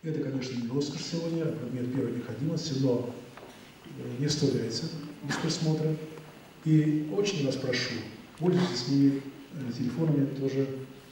Это, конечно, не роскошь сегодня, предмет первой необходимости, но не оставляется без присмотра. И очень вас прошу, пользуйтесь ними, телефонами тоже,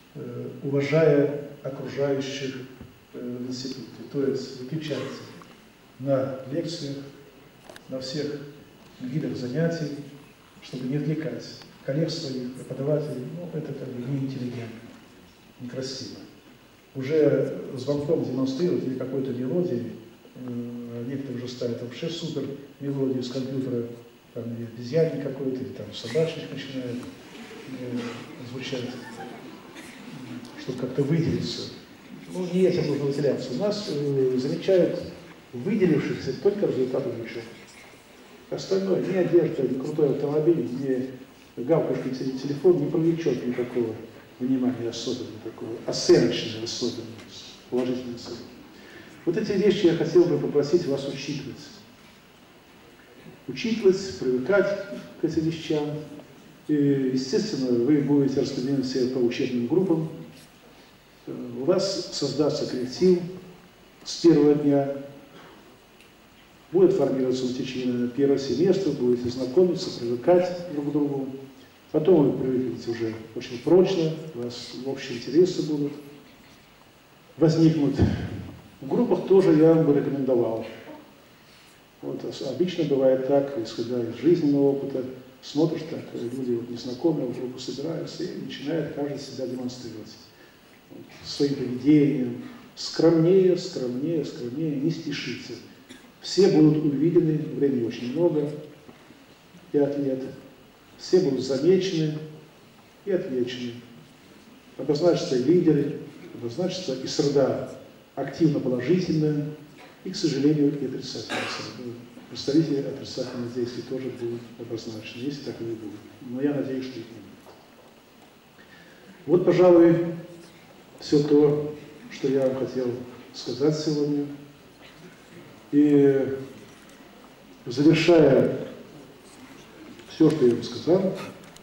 уважая окружающих в институте. То есть выключайте на лекциях, на всех видах занятий, чтобы не отвлекать коллег своих, преподавателей. Ну, это как бы неинтеллигентно, некрасиво. Уже звонком демонстрируют или какой-то мелодией, некоторые уже ставят вообще супер мелодию с компьютера, там или обезьянник какой-то, или там собачник начинает звучать, чтобы как-то выделиться. Ну, не этим нужно выделяться. У нас замечают выделившихся только результаты учебы. Остальное, ни одежда, ни крутой автомобиль, ни гавкающий телефон не привлечет никакого внимания особенного, такого оценочного особенного, положительного оценки. Вот эти вещи я хотел бы попросить вас учитывать. Учитывать, привыкать к этим вещам. И, естественно, вы будете распределены все по учебным группам. У вас создастся коллектив с первого дня. Будет формироваться в течение первого семестра, будете знакомиться, привыкать друг к другу. Потом вы привыкнете уже очень прочно, у вас общие интересы будут возникнуть. В группах тоже я вам бы рекомендовал. Вот, обычно бывает так, исходя из жизненного опыта, смотришь так, люди вот незнакомые в группу собираются и начинают каждый себя демонстрировать. Вот, своим поведением. Скромнее, скромнее, скромнее, не спешите. Все будут увидены, времени очень много, 5 лет. Все будут замечены и отмечены. Обозначатся и лидеры, обозначится и среда активно положительная, и, к сожалению, и отрицательная среда. Представители отрицательных действий тоже будут обозначены, если так и не будет. Но я надеюсь, что их не будет. Вот, пожалуй, все то, что я вам хотел сказать сегодня. И завершая все, что я вам сказал,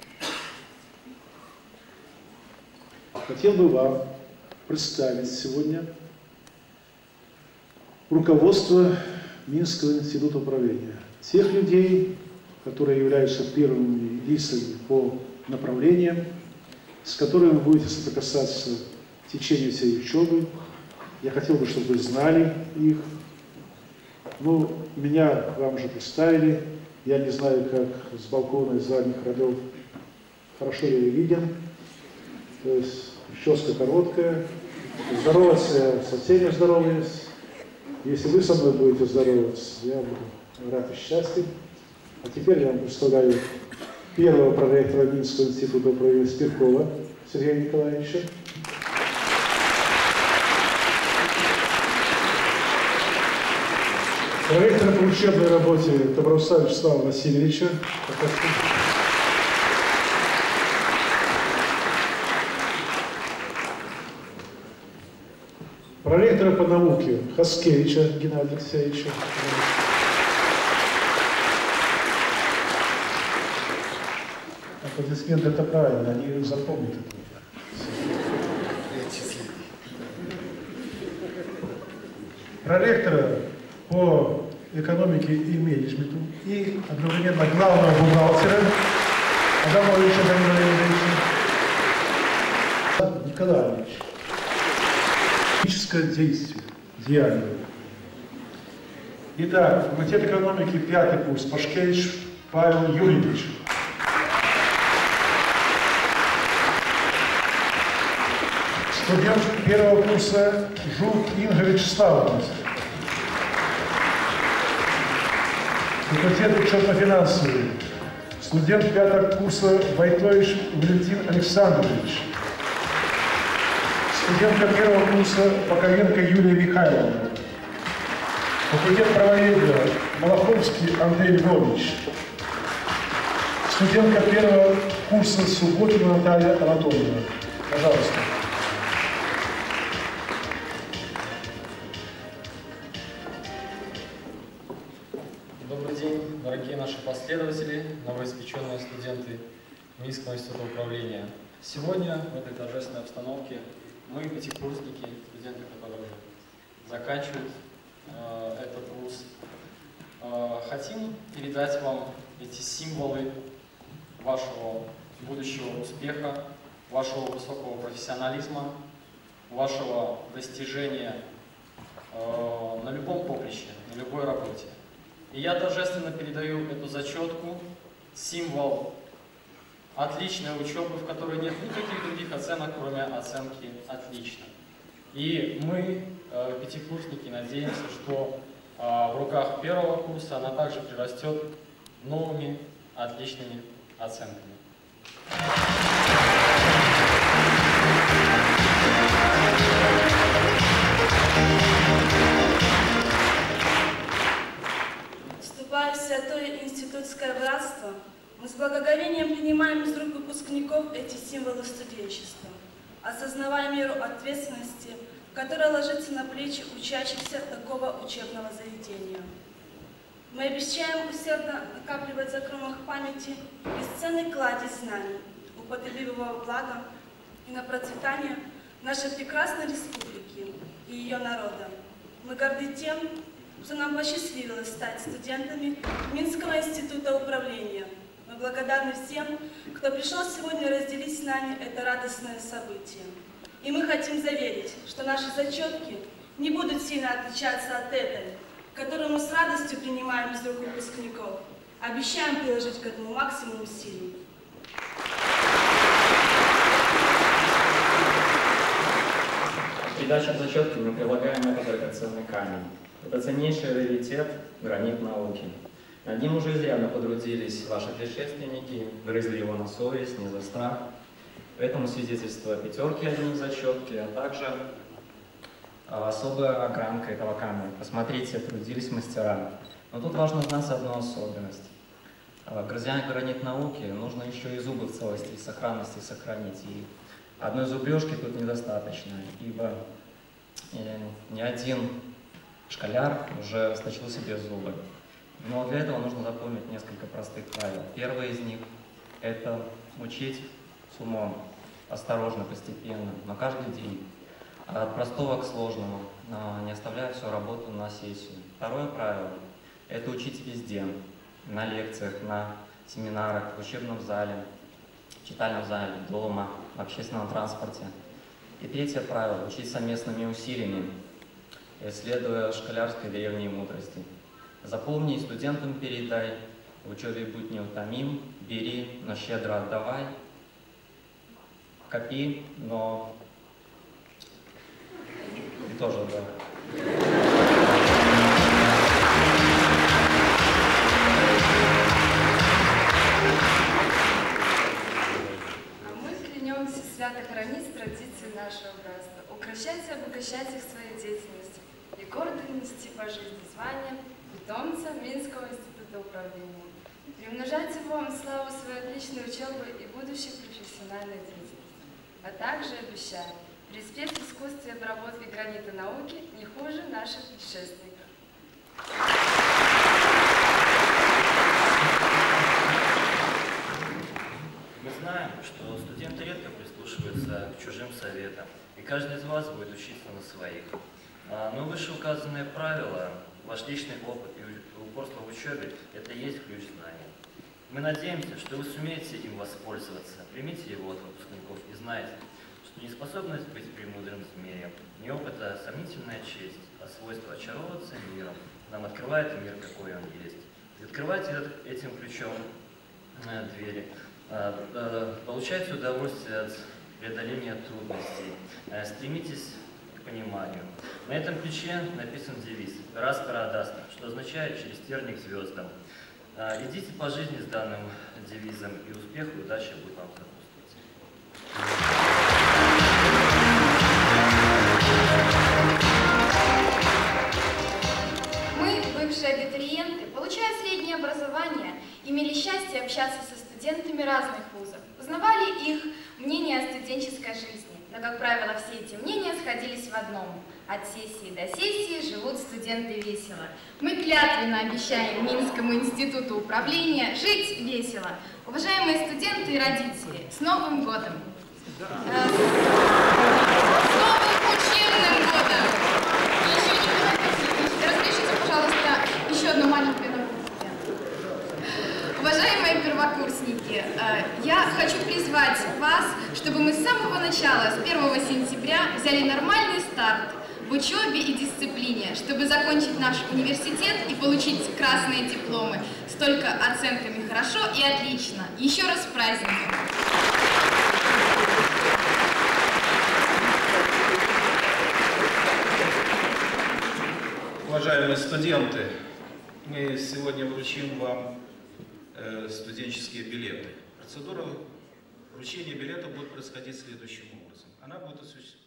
хотел бы вам представить сегодня руководство Минского института управления. Тех людей, которые являются первыми лицами по направлениям, с которыми вы будете соприкасаться в течение всей учебы. Я хотел бы, чтобы вы знали их. Ну, меня вам уже представили. Я не знаю, как с балкона из задних рядов хорошо я ее виден. То есть щетка короткая. Здороваться я со всеми здороваюсь. Если вы со мной будете здороваться, я буду рад и счастлив. А теперь я вам представляю первого проректора Минского института управления Спиркова Сергея Николаевича. Проректора по учебной работе Доброуса Вячеслава Васильевича. Проректора по науке Хаскевича Геннадия Алексеевича. Аплодисменты — это правильно, они запомнят это. Проректора по экономике и менеджменту и одновременно главного бухгалтера Адамовича Данила Ильича Николаевич. Практическое действие, деяние. Итак, факультет экономики, 5-й курс, Пашкевич Павел Юрьевич. Студент 1-го курса Жук Инга Вячеславовна. Факультет учетно-финансовый. Студент 5-го курса Войтович Валентин Александрович. Студентка 1-го курса Поковенко Юлия Михайловна. Факультет правоведения Малаховский Андрей Львович. Студентка 1-го курса Субботина Наталья Анатольевна. Пожалуйста. Добрый день, дорогие наши последователи, новоиспеченные студенты Минского института управления. Сегодня в этой торжественной обстановке мы, пятикурсники, студенты, которые заканчивают этот вуз. Хотим передать вам эти символы вашего будущего успеха, вашего высокого профессионализма, вашего достижения на любом поприще, на любой работе. И я торжественно передаю эту зачетку, символ отличной учебы, в которой нет никаких других оценок, кроме оценки «отлично». И мы, пятикурсники, надеемся, что в руках первого курса она также прирастет новыми отличными оценками. Вступая в святое институтское братство, мы с благоговением принимаем из рук выпускников эти символы студенчества, осознавая меру ответственности, которая ложится на плечи учащихся такого учебного заведения. Мы обещаем усердно накапливать в закромах памяти бесценный кладезь знаний, употребив его во благо и на процветание нашей прекрасной республики и ее народа. Мы горды тем, что нам посчастливилось стать студентами Минского института управления. Мы благодарны всем, кто пришел сегодня разделить с нами это радостное событие. И мы хотим заверить, что наши зачетки не будут сильно отличаться от этой, которую мы с радостью принимаем из рук выпускников. Обещаем приложить к этому максимум усилий. К передаче зачетки мы прилагаем этот драгоценный камень. Это ценнейший раритет — гранит науки. Над ним уже изрядно потрудились ваши предшественники, грызли его на совесть, не за страх. Этому свидетельство пятерки одни в зачетке, а также особая огранка этого камня. Посмотрите, трудились мастера. Но тут важно знать одну особенность. Грызя гранит науки, нужно еще и зубы в целости и сохранности сохранить. И одной зубрежки тут недостаточно, ибо ни один школяр уже сточил себе зубы. Но для этого нужно запомнить несколько простых правил. Первое из них – это учить с умом, осторожно, постепенно, но каждый день. От простого к сложному, не оставляя всю работу на сессию. Второе правило – это учить везде, на лекциях, на семинарах, в учебном зале, в читальном зале, дома, в общественном транспорте. И третье правило – учить совместными усилиями, следуя школярской древней мудрости. Запомни и студентам передай, в учебе будь неутомим, бери, но щедро отдавай, копи, но и тоже отдавай. А мы клянемся свято хранить традиции нашего братства, укращать и обогащать их своей деятельностью и гордо нести по жизни звание питомца Минского института управления, приумножать его славу своей отличной учебы и будущей профессиональной деятельности, а также обещаем преуспеть в искусстве обработки гранита науки не хуже наших предшественников. Мы знаем, что студенты редко прислушиваются к чужим советам, и каждый из вас будет учиться на своих. Но вышеуказанные правила, ваш личный опыт и упорство в учебе – это и есть ключ знаний. Мы надеемся, что вы сумеете им воспользоваться. Примите его от выпускников и знайте, что неспособность быть премудрым змеем, не опыт, а сомнительная честь, а свойство очаровываться миром нам открывает мир, какой он есть. И открывайте этим ключом двери. Получайте удовольствие от преодоления трудностей. Стремитесь к пониманию. На этом ключе написан девиз «Распера Адастра», что означает «через терник к звездам». Идите по жизни с данным девизом, и успех и удача будут вам сопутствовать. Мы, бывшие абитуриенты, получая среднее образование, имели счастье общаться со студентами разных вузов, узнавали их мнение о студенческой жизни. Но, как правило, все эти мнения сходились в одном. От сессии до сессии живут студенты весело. Мы клятвенно обещаем Минскому институту управления жить весело. Уважаемые студенты и родители, с Новым годом! С Новым учебным годом! Еще чтобы мы с самого начала, с 1 сентября, взяли нормальный старт в учебе и дисциплине, чтобы закончить наш университет и получить красные дипломы с только оценками «хорошо» и «отлично». Еще раз с праздником! Уважаемые студенты, мы сегодня вручим вам студенческие билеты. Процедура вручения билета будет происходить следующим образом. Она будет осуществляться